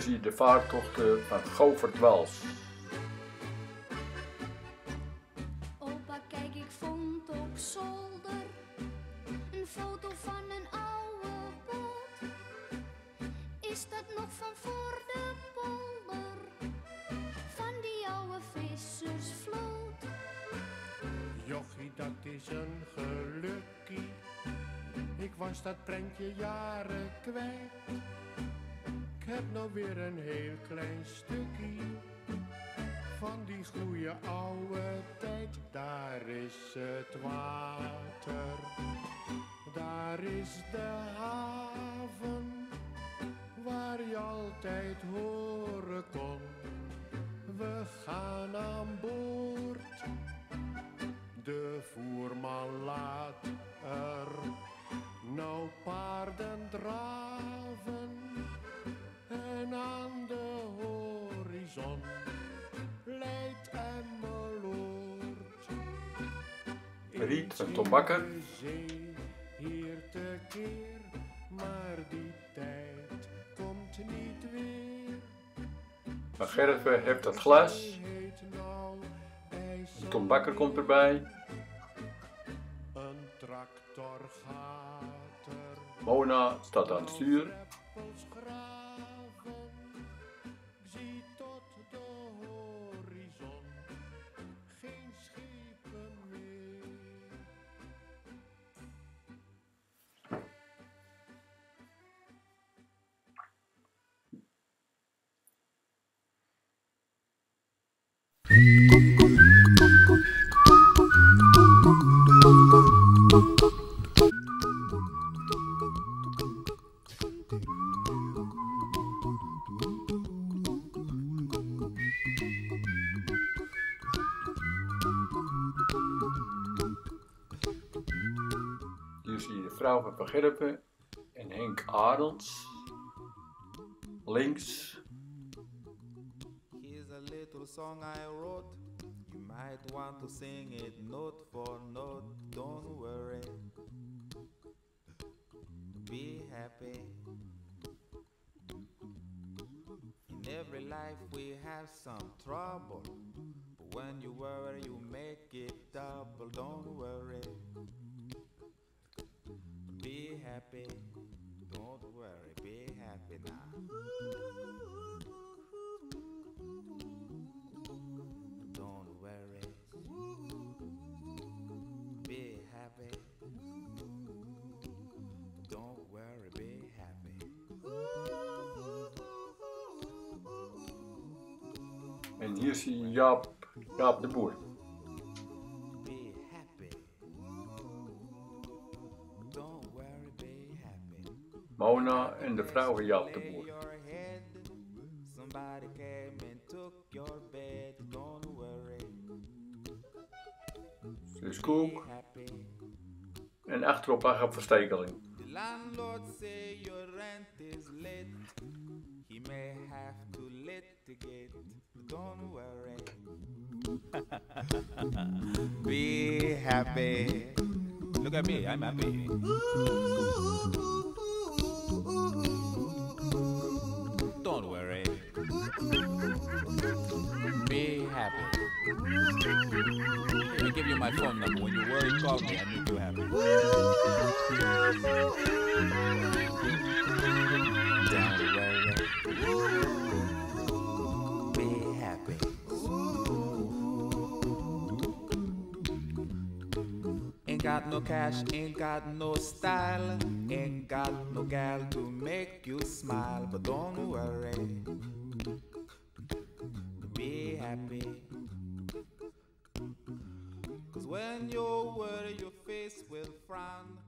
zie je de vaartochten van Govert Wals. Opa, kijk, ik vond op zolder een foto van een oude boot. Is dat nog van voor de polder, van die oude vissersvloot? Jochie, dat is een gelukkie. Ik was dat prentje jaren kwijt. Ik heb nou weer een heel klein stukje van die goeie oude tijd. Daar is het water, daar is de haven, waar je altijd horen kon. We gaan aan boord, de voerman laat er nou paarden draven. En aan de horizon leidt Emmeloord. Riet van Tom Bakker. Hier te keer, maar die tijd komt niet weer. Maar Gerrit heeft dat glas. Tom Bakker komt erbij. Een tractor gaat er. Mona staat aan het stuur. Zie tot de horizon geen schepen meer. Hier zie je de vrouw van Van Gerpen en Henk Arends. Links. Here's a little song I wrote. You might want to sing it note for note. Don't worry. Be happy. In every life we have some trouble. But when you worry, you make it double. Don't worry. Be happy. Don't worry. Be happy now. Don't worry. Be happy. Don't worry. Be happy. En hier zie je Jaap de Boer. Be happy. Don't worry. Be happy. Mona en de vrouw van Jaap de Boer. Your head. Somebody came and took your bed. Don't worry. Zus Koek. Be happy. En achterop Agap Verstekeling. The landlord say your rent is late. He may have to litigate. Don't worry. Be happy. Look at me, I'm happy. Don't worry. Be happy. Let me give you my phone number. When you worry, call me. I make you happy. Don't worry. Be happy. Ain't got no cash, ain't got no style, ain't got no gal to make you smile, but don't worry. Be happy. 'Cause when you worry, your face will frown.